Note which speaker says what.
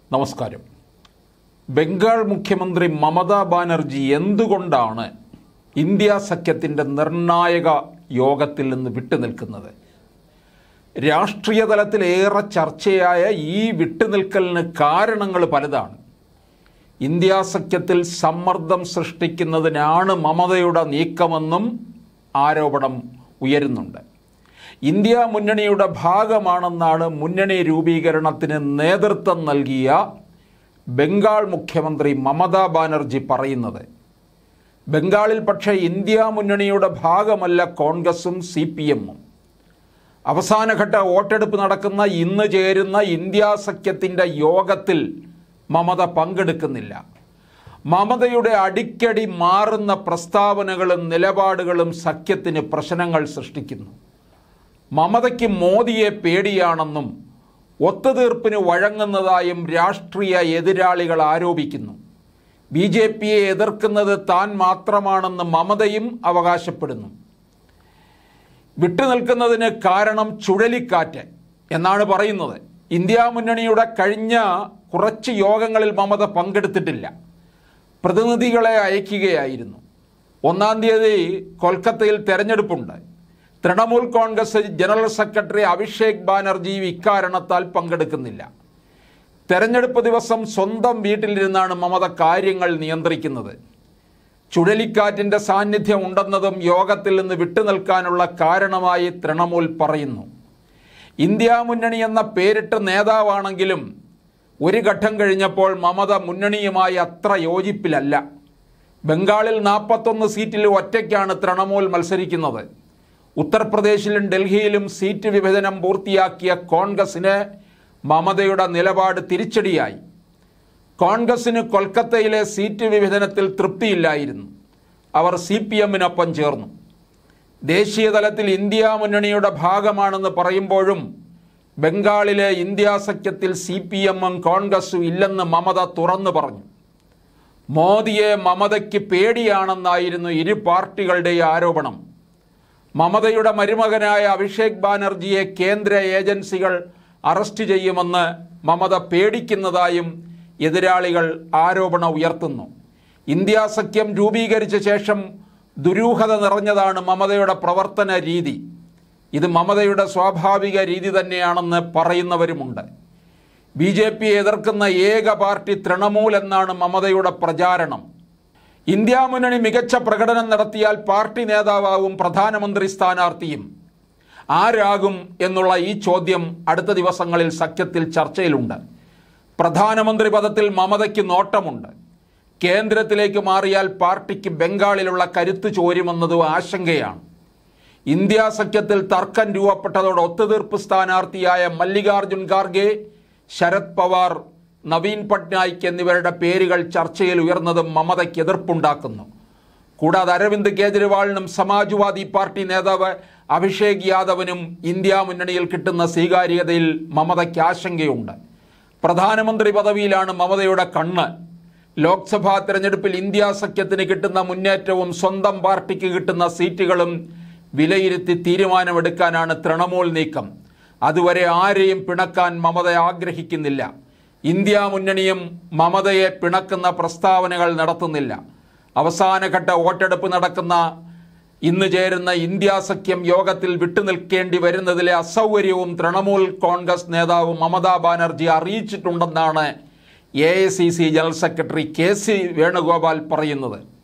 Speaker 1: നമസ്കാരം. ബംഗാൾ മുഖ്യമന്ത്രി മമതാ ബാനർജി എന്തുകൊണ്ടാണ് ഇന്ത്യ സഖ്യത്തിൻ്റെ നിർണായക യോഗത്തിൽ നിന്ന് വിട്ടുനിൽക്കുന്നത്? രാഷ്ട്രീയ തലത്തിൽ ഏറെ ചർച്ചയായ ഈ വിട്ടുനിൽക്കലിന് കാരണങ്ങൾ പലതാണ്. ഇന്ത്യ സഖ്യത്തിൽ സമ്മർദ്ദം സൃഷ്ടിക്കുന്നതിനാണ് മമതയുടെ നീക്കമെന്നും ആരോപണം ഉയരുന്നുണ്ട്. ഇന്ത്യ മുന്നണിയുടെ ഭാഗമാണെന്നാണ് മുന്നണി രൂപീകരണത്തിന് നേതൃത്വം നൽകിയ ബംഗാൾ മുഖ്യമന്ത്രി മമതാ ബാനർജി പറയുന്നത്. ബംഗാളിൽ പക്ഷേ ഇന്ത്യ മുന്നണിയുടെ ഭാഗമല്ല കോൺഗ്രസും CPM-ഉം. അവസാനഘട്ട വോട്ടെടുപ്പ് നടക്കുന്ന ഇന്ന് ചേരുന്ന ഇന്ത്യ സഖ്യത്തിൻ്റെ യോഗത്തിൽ മമത പങ്കെടുക്കുന്നില്ല. മമതയുടെ അടിക്കടി മാറുന്ന പ്രസ്താവനകളും നിലപാടുകളും സഖ്യത്തിന് പ്രശ്നങ്ങൾ സൃഷ്ടിക്കുന്നു. മമതയ്ക്ക് മോദിയെ പേടിയാണെന്നും ഒത്തുതീർപ്പിന് വഴങ്ങുന്നതായും രാഷ്ട്രീയ എതിരാളികൾ ആരോപിക്കുന്നു. BJPയെ എതിർക്കുന്നത് താൻ മാത്രമാണെന്ന് മമതയും അവകാശപ്പെടുന്നു. വിട്ടുനിൽക്കുന്നതിന് കാരണം ചുഴലിക്കാറ്റ് എന്നാണ് പറയുന്നത്. ഇന്ത്യ മുന്നണിയുടെ കഴിഞ്ഞ കുറച്ച് യോഗങ്ങളിൽ മമത പങ്കെടുത്തിട്ടില്ല. പ്രതിനിധികളെ അയക്കുകയായിരുന്നു. 1-ാം തീയതി കൊൽക്കത്തയിൽ തെരഞ്ഞെടുപ്പുണ്ട്. തൃണമൂൽ കോൺഗ്രസ് ജനറൽ സെക്രട്ടറി അഭിഷേക് ബാനർജിയും ഇക്കാരണത്താൽ പങ്കെടുക്കുന്നില്ല. തെരഞ്ഞെടുപ്പ് ദിവസം സ്വന്തം വീട്ടിലിരുന്നാണ് മമത കാര്യങ്ങൾ നിയന്ത്രിക്കുന്നത്. ചുഴലിക്കാറ്റിൻ്റെ സാന്നിധ്യം ഉണ്ടെന്നതും യോഗത്തിൽ നിന്ന് വിട്ടുനിൽക്കാനുള്ള കാരണമായി തൃണമൂൽ പറയുന്നു. ഇന്ത്യ മുന്നണി എന്ന പേരിട്ട നേതാവാണെങ്കിലും ഒരു ഘട്ടം കഴിഞ്ഞപ്പോൾ മമത മുന്നണിയുമായി അത്ര യോജിപ്പിലല്ല. ബംഗാളിൽ 41 സീറ്റിൽ ഒറ്റയ്ക്കാണ് തൃണമൂൽ മത്സരിക്കുന്നത്. ഉത്തർപ്രദേശിലും ഡൽഹിയിലും സീറ്റ് വിഭജനം പൂർത്തിയാക്കിയ കോൺഗ്രസിന് മമതയുടെ നിലപാട് തിരിച്ചടിയായി. കോൺഗ്രസിന് കൊൽക്കത്തയിലെ സീറ്റ് വിഭജനത്തിൽ തൃപ്തിയില്ലായിരുന്നു. അവർ CPM-നൊപ്പം ചേർന്നു. ദേശീയ തലത്തിൽ ഇന്ത്യ മുന്നണിയുടെ ഭാഗമാണെന്ന് പറയുമ്പോഴും ബംഗാളിലെ ഇന്ത്യ സഖ്യത്തിൽ CPM-ഉം കോൺഗ്രസും ഇല്ലെന്ന് മമത തുറന്നു പറഞ്ഞു. മോദിയെ മമതയ്ക്ക് പേടിയാണെന്നായിരുന്നു ഇരു പാർട്ടികളുടെയും ആരോപണം. മമതയുടെ മരുമകനായ അഭിഷേക് ബാനർജിയെ കേന്ദ്ര ഏജൻസികൾ അറസ്റ്റ് ചെയ്യുമെന്ന് മമത പേടിക്കുന്നതായും എതിരാളികൾ ആരോപണം ഉയർത്തുന്നു. ഇന്ത്യ സഖ്യം രൂപീകരിച്ച ശേഷം ദുരൂഹത നിറഞ്ഞതാണ് മമതയുടെ പ്രവർത്തന രീതി. ഇത് മമതയുടെ സ്വാഭാവിക രീതി തന്നെയാണെന്ന് പറയുന്നവരുമുണ്ട്. BJPയെ എതിർക്കുന്ന ഏക പാർട്ടി തൃണമൂൽ എന്നാണ് മമതയുടെ പ്രചാരണം. ഇന്ത്യ മുന്നണി മികച്ച പ്രകടനം നടത്തിയാൽ പാർട്ടി നേതാവും പ്രധാനമന്ത്രി സ്ഥാനാർത്ഥിയും ആരാകും എന്നുള്ള ഈ ചോദ്യം അടുത്ത ദിവസങ്ങളിൽ സഖ്യത്തിൽ ചർച്ചയിലുണ്ട്. പ്രധാനമന്ത്രി പദത്തിൽ മമതയ്ക്ക് നോട്ടമുണ്ട്. കേന്ദ്രത്തിലേക്ക് മാറിയാൽ പാർട്ടിക്ക് ബംഗാളിലുള്ള കരുത്ത് ചോരുമെന്നതും ആശങ്കയാണ്. ഇന്ത്യ സഖ്യത്തിൽ തർക്കം രൂപപ്പെട്ടതോടെ ഒത്തുതീർപ്പ് സ്ഥാനാർത്ഥിയായ മല്ലികാർജുൻ ഖാർഗെ, ശരത് പവാർ, നവീൻ പട്നായിക് എന്നിവരുടെ പേരുകൾ ചർച്ചയിൽ ഉയർന്നതും മമതയ്ക്ക് എതിർപ്പുണ്ടാക്കുന്നു. കൂടാതെ അരവിന്ദ് കേജ്രിവാളിനും സമാജ്വാദി പാർട്ടി നേതാവ് അഭിഷേക് യാദവിനും ഇന്ത്യ മുന്നണിയിൽ കിട്ടുന്ന സ്വീകാര്യതയിൽ മമതയ്ക്ക് ആശങ്കയുണ്ട്. പ്രധാനമന്ത്രി പദവിയിലാണ് മമതയുടെ കണ്ണ്. ലോക്സഭാ തെരഞ്ഞെടുപ്പിൽ ഇന്ത്യ സഖ്യത്തിന് കിട്ടുന്ന മുന്നേറ്റവും സ്വന്തം പാർട്ടിക്ക് കിട്ടുന്ന സീറ്റുകളും വിലയിരുത്തി തീരുമാനമെടുക്കാനാണ് തൃണമൂൽ നീക്കം. അതുവരെ ആരെയും പിണക്കാൻ മമത ആഗ്രഹിക്കുന്നില്ല. ഇന്ത്യ മുന്നണിയും മമതയെ പിണക്കുന്ന പ്രസ്താവനകൾ നടത്തുന്നില്ല. അവസാനഘട്ട വോട്ടെടുപ്പ് നടക്കുന്ന ഇന്ന് ചേരുന്ന ഇന്ത്യ സഖ്യം യോഗത്തിൽ വിട്ടുനിൽക്കേണ്ടി വരുന്നതിലെ അസൗകര്യവും തൃണമൂൽ കോൺഗ്രസ് നേതാവ് മമതാ ബാനർജി അറിയിച്ചിട്ടുണ്ടെന്നാണ് AICC general secretary KC Venugopal പറയുന്നത്.